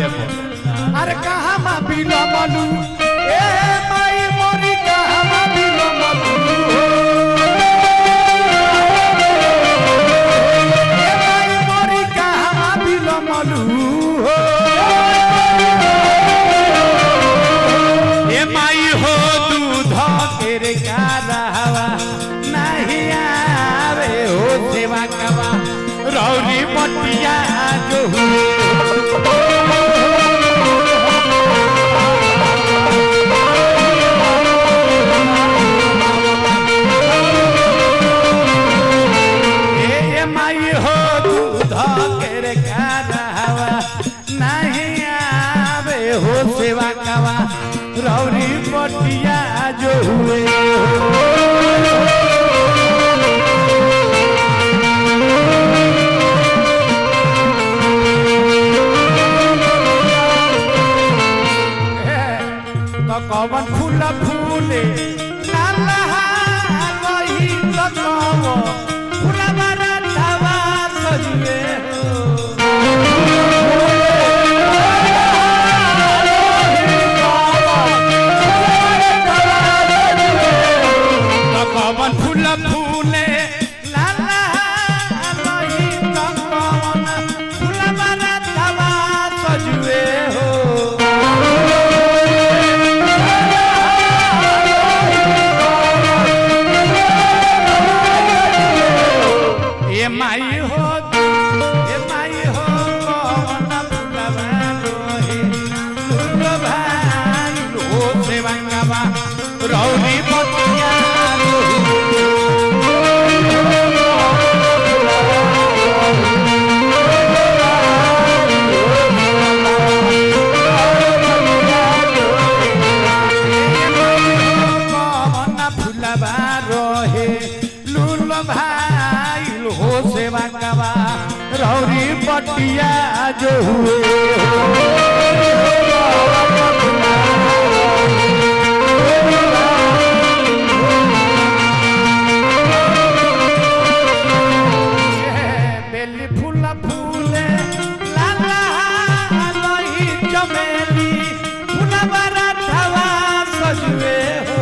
अरे कहाँ माँ बिलो मलू ए माई मोरी कहाँ माँ बिलो मलू ए माई मोरी कहाँ माँ बिलो मलू ए माई हो दूध तेरे गारहवा नहीं आवे हो सेवा कवा रौरी पटिया जो माई हो दूध केरे गारहवा नहीं आवे हो सेवा कवा रौरी पटिया जो हुए तो कवन फूल फूले लाला रही तो कवन फूल बारा धावा सजुए कवन फूल फूले लाला रही तो कवन फूल बारा धावा सजुए हो माई हो कौन फुलवा रोहे फूल भाई लो सेवा कवा रौरी पटिया कौन फुलवा रोहे लूल भाई हो सेवा कवा रौरी पटिया जो हुए बेली फूल फूले लाला लही चमेली फूल बारा धावा सजुए हो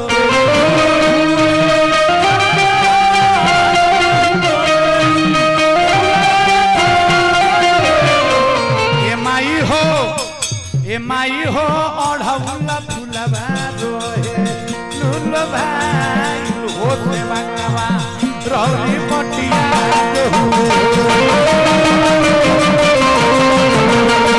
माई हो ओढ़ौला फूलवा रोहे लूल भाई हो सेवा कवा रौरी पटिया जो हुए